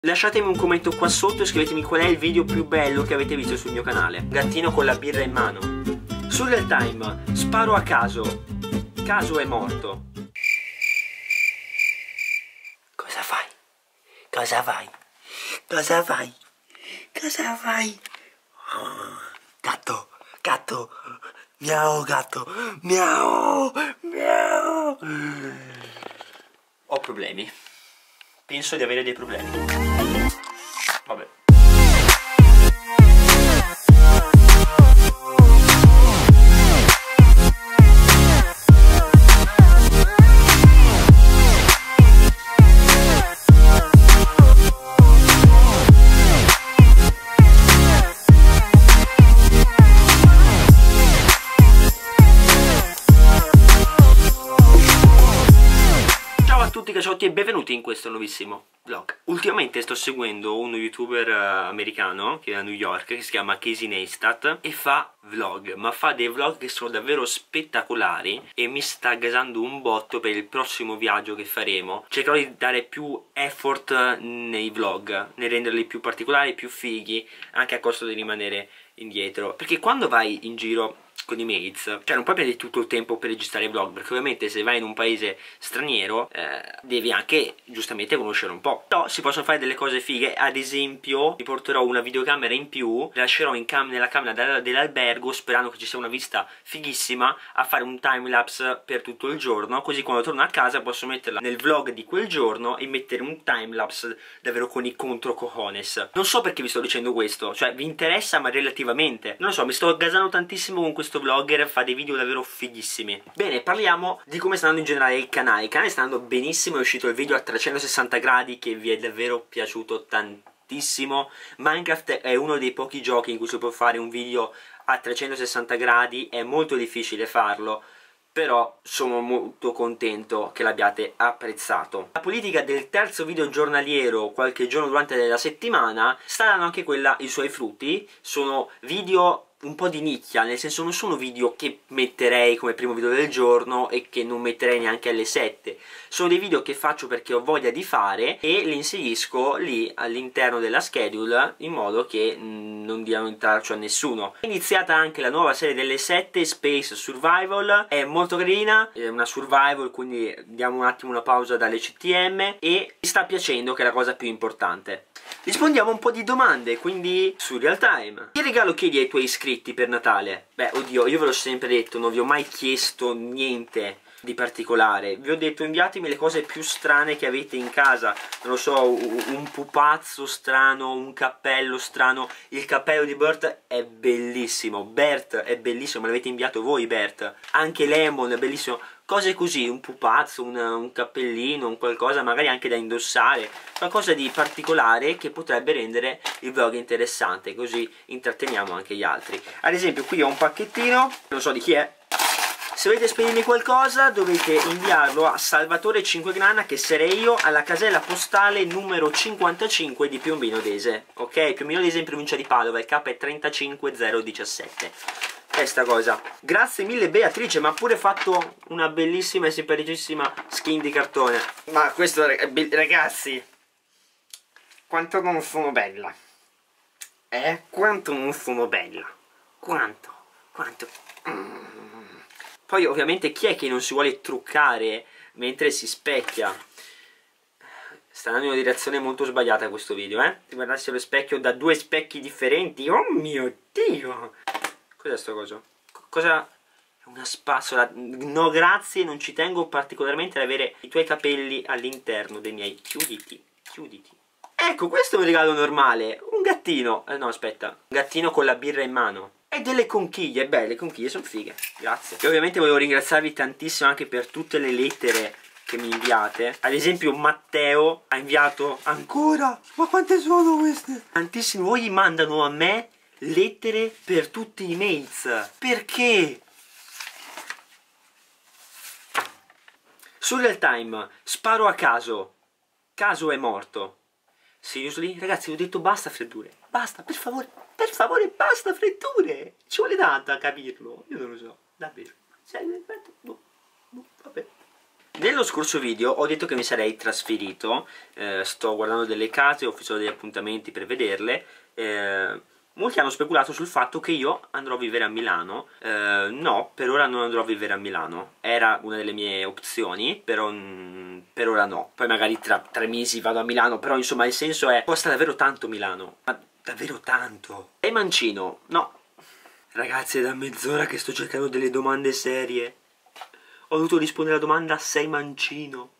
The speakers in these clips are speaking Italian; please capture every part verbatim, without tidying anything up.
Lasciatemi un commento qua sotto e scrivetemi qual è il video più bello che avete visto sul mio canale. Gattino con la birra in mano. Surreal Time, sparo a caso. Caso è morto. Cosa fai? Cosa fai? Cosa fai? Cosa fai? Oh, gatto, gatto, miau gatto, miau, miau. Ho problemi. Penso di avere dei problemi. Vabbè. Caciotti e benvenuti in questo nuovissimo vlog. Ultimamente sto seguendo uno youtuber uh, americano che è a New York, che si chiama Casey Neistat, e fa vlog, ma fa dei vlog che sono davvero spettacolari e mi sta gasando un botto per il prossimo viaggio che faremo. Cercherò di dare più effort nei vlog, nel renderli più particolari, più fighi, anche a costo di rimanere indietro, perché quando vai in giro con i mates, cioè non puoi prendere tutto il tempo per registrare vlog, perché ovviamente se vai in un paese straniero eh, devi anche giustamente conoscere un po'. Però si possono fare delle cose fighe. Ad esempio mi porterò una videocamera in più, la lascerò in cam nella camera dell'albergo sperando che ci sia una vista fighissima, a fare un timelapse per tutto il giorno, così quando torno a casa posso metterla nel vlog di quel giorno e mettere un timelapse davvero con i contro cojones. Non so perché vi sto dicendo questo, cioè vi interessa ma relativamente, non lo so, mi sto gasando tantissimo con questo vlogger, fa dei video davvero fighissimi. Bene, parliamo di come sta andando in generale il canale. Il canale sta andando benissimo, è uscito il video a trecentosessanta gradi che vi è davvero piaciuto tantissimo. Minecraft è uno dei pochi giochi in cui si può fare un video a trecentosessanta gradi, è molto difficile farlo, però sono molto contento che l'abbiate apprezzato. La politica del terzo video giornaliero qualche giorno durante la settimana sta dando anche quella i suoi frutti. Sono video un po' di nicchia, nel senso non sono video che metterei come primo video del giorno e che non metterei neanche alle sette. Sono dei video che faccio perché ho voglia di fare e li inserisco lì all'interno della schedule in modo che mh, non diano intralcio a nessuno. È iniziata anche la nuova serie delle sette, Space Survival, è molto carina, è una survival, quindi diamo un attimo una pausa dalle C T M e mi sta piacendo, che è la cosa più importante. Rispondiamo a un po' di domande, quindi Surreal Time. Che regalo chiedi ai tuoi iscritti per Natale? Beh, oddio, io ve l'ho sempre detto, non vi ho mai chiesto niente di particolare. Vi ho detto inviatemi le cose più strane che avete in casa. Non lo so, un pupazzo strano, un cappello strano. Il cappello di Bert è bellissimo, Bert è bellissimo, me l'avete inviato voi Bert. Anche Lemon è bellissimo. Cose così, un pupazzo, un, un cappellino, un qualcosa magari anche da indossare, qualcosa di particolare che potrebbe rendere il vlog interessante, così intratteniamo anche gli altri. Ad esempio qui ho un pacchettino, non so di chi è. Se volete spedirmi qualcosa dovete inviarlo a Salvatore cinquegrana, che sarei io, alla casella postale numero cinquantacinque di Piombino Dese. Ok? Piombino Dese in provincia di Padova, il K è trentacinque zero diciassette. Questa cosa. Grazie mille Beatrice, ma ha pure fatto una bellissima e simpaticissima skin di cartone. Ma questo, ragazzi, quanto non sono bella. Eh? Quanto non sono bella. Quanto? Quanto? Mm. Poi ovviamente chi è che non si vuole truccare mentre si specchia? Sta andando in una direzione molto sbagliata questo video, eh? Ti guardassi allo specchio da due specchi differenti. Oh mio Dio! Cos'è sto coso? Cosa? È una spazzola. No grazie, non ci tengo particolarmente ad avere i tuoi capelli all'interno dei miei. Chiuditi, chiuditi. Ecco, questo è un regalo normale. Un gattino. Eh no, aspetta. Un gattino con la birra in mano. E delle conchiglie. Beh, le conchiglie sono fighe. Grazie. E ovviamente volevo ringraziarvi tantissimo anche per tutte le lettere che mi inviate. Ad esempio Matteo ha inviato ancora. Ma quante sono queste? Tantissimi. Voi mandano a me lettere per tutti i mates. Perché? Surreal Time, sparo a caso. Caso è morto. Seriously? Ragazzi, vi ho detto basta freddure. Basta, per favore. Per favore, basta freddure. Ci vuole tanto a capirlo. Io non lo so. Davvero. Vabbè. Nello scorso video ho detto che mi sarei trasferito, eh, sto guardando delle case, ho fissato degli appuntamenti per vederle. eh, Molti hanno speculato sul fatto che io andrò a vivere a Milano. eh, No, per ora non andrò a vivere a Milano. Era una delle mie opzioni, però mm, per ora no. Poi magari tra tre mesi vado a Milano, però insomma il senso è, costa davvero tanto Milano, ma davvero tanto. E Mancino? No. Ragazzi, è da mezz'ora che sto cercando delle domande serie. Ho dovuto rispondere alla domanda sei Mancino.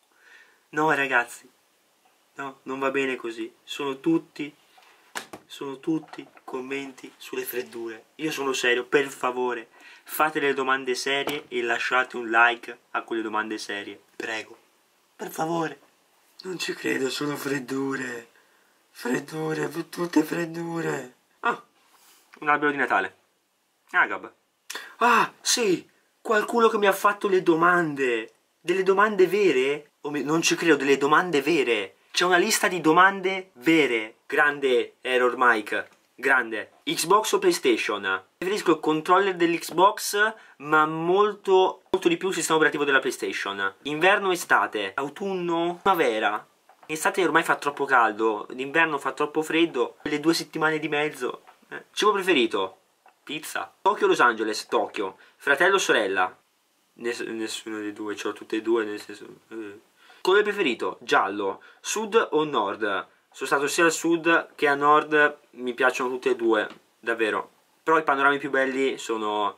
No ragazzi, no, non va bene così. Sono tutti, sono tutti commenti sulle freddure. Io sono serio, per favore, fate le domande serie e lasciate un like a quelle domande serie. Prego, per favore. Non ci credo, sono freddure. Freddure, tutte freddure. Ah, un albero di Natale. Agab. Ah, sì! Qualcuno che mi ha fatto le domande. Delle domande vere? Oh, non ci credo, delle domande vere. C'è una lista di domande vere. Grande Error Mike. Grande. Xbox o PlayStation? Preferisco il controller dell'Xbox, ma molto, molto di più il sistema operativo della PlayStation. Inverno, estate, autunno, primavera. Estate ormai fa troppo caldo, d'inverno fa troppo freddo. Le due settimane di mezzo. Eh. Cibo preferito? Pizza. Tokyo o Los Angeles? Tokyo. Fratello o sorella? Ness nessuno dei due, ce l'ho tutte e due, nel senso... Eh. Colore preferito? Giallo. Sud o nord? Sono stato sia al sud che a nord, mi piacciono tutte e due, davvero. Però i panorami più belli sono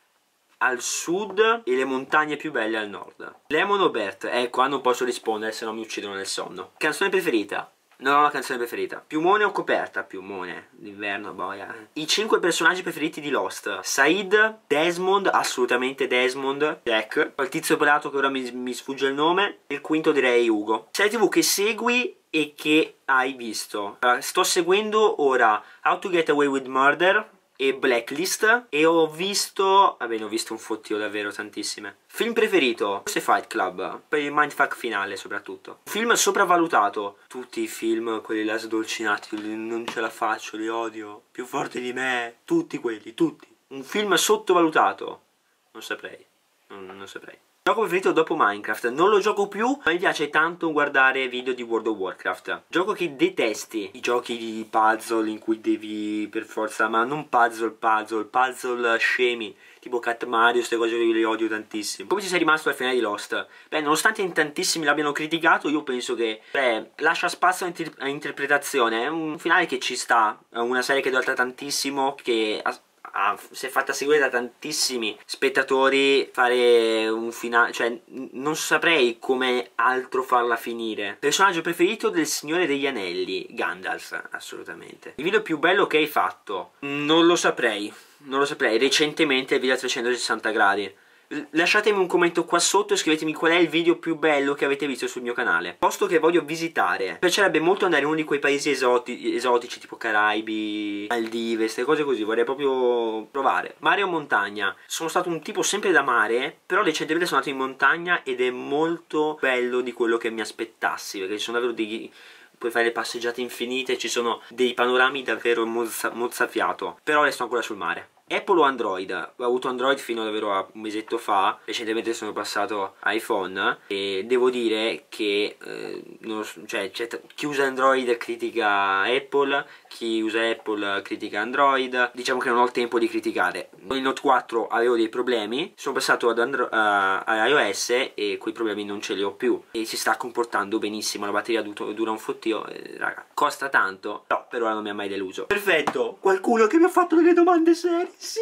al sud e le montagne più belle al nord. Lemon o Bert? Eh, qua non posso rispondere, se no mi uccidono nel sonno. Canzone preferita? Non ho una canzone preferita. Piumone o coperta? Piumone. D'inverno, boia. I cinque personaggi preferiti di Lost. Said, Desmond, assolutamente Desmond, Jack, il tizio pelato che ora mi, mi sfugge il nome. Il quinto direi Ugo. Serie tv che segui e che hai visto. Allora, sto seguendo ora How to Get Away with Murder e Blacklist, e ho visto, vabbè, ne ho visto un fottio davvero tantissime. Film preferito? Forse Fight Club, per il mindfuck finale soprattutto. Film sopravvalutato? Tutti i film, quelli là sdolcinati, non ce la faccio, li odio, più forte di me, tutti quelli, tutti. Un film sottovalutato? Non saprei, non, non saprei. Gioco preferito dopo Minecraft? Non lo gioco più, ma mi piace tanto guardare video di World of Warcraft. Gioco che detesti, i giochi di puzzle in cui devi per forza, ma non puzzle puzzle, puzzle scemi, tipo Cat Mario, queste cose io le odio tantissimo. Come ci sei rimasto al finale di Lost? Beh, nonostante in tantissimi l'abbiano criticato, io penso che, beh, lascia spazio a interpretazione, è un finale che ci sta, è una serie che dura tantissimo, che... Ah, si è fatta seguire da tantissimi spettatori. Fare un finale, cioè non saprei come altro farla finire. Personaggio preferito del Signore degli Anelli? Gandalf, assolutamente. Il video più bello che hai fatto? Non lo saprei, non lo saprei. Recentemente il video a trecentosessanta gradi. Lasciatemi un commento qua sotto e scrivetemi qual è il video più bello che avete visto sul mio canale. Posto che voglio visitare. Mi piacerebbe molto andare in uno di quei paesi esoti esotici tipo Caraibi, Maldive, queste cose così. Vorrei proprio provare. Mare o montagna? Sono stato un tipo sempre da mare, però recentemente sono andato in montagna ed è molto bello di quello che mi aspettassi, perché ci sono davvero dei... puoi fare le passeggiate infinite, ci sono dei panorami davvero mozza, mozzafiato. Però resto ancora sul mare. Apple o Android? Ho avuto Android fino davvero a un mesetto fa, recentemente sono passato a iPhone e devo dire che eh, non, cioè, chi usa Android critica Apple, chi usa Apple critica Android. Diciamo che non ho il tempo di criticare. Con il Note quattro avevo dei problemi, sono passato ad Andro a, a iOS e quei problemi non ce li ho più e si sta comportando benissimo, la batteria dura un fottio, eh, raga, costa tanto, però per ora non mi ha mai deluso. Perfetto, qualcuno che mi ha fatto delle domande serie. Sì!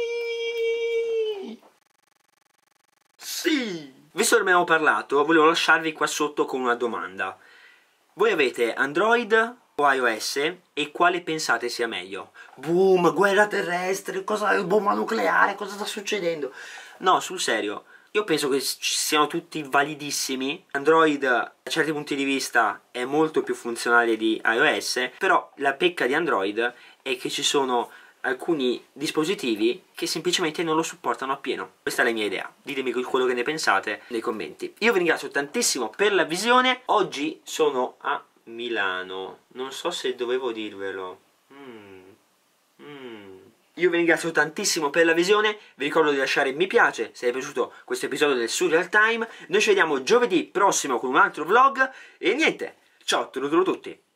Sì! Visto che ne abbiamo parlato, volevo lasciarvi qua sotto con una domanda. Voi avete Android o iOS e quale pensate sia meglio? Boom, guerra terrestre, cosa, bomba nucleare, cosa sta succedendo? No, sul serio, io penso che ci siano tutti validissimi. Android da certi punti di vista è molto più funzionale di iOS, però la pecca di Android è che ci sono alcuni dispositivi che semplicemente non lo supportano appieno. Questa è la mia idea, ditemi quello che ne pensate nei commenti. Io vi ringrazio tantissimo per la visione. Oggi sono a Milano, non so se dovevo dirvelo. mm. Mm. io vi ringrazio tantissimo per la visione, vi ricordo di lasciare mi piace se vi è piaciuto questo episodio del Surreal Time. Noi ci vediamo giovedì prossimo con un altro vlog e niente, ciao a tutti!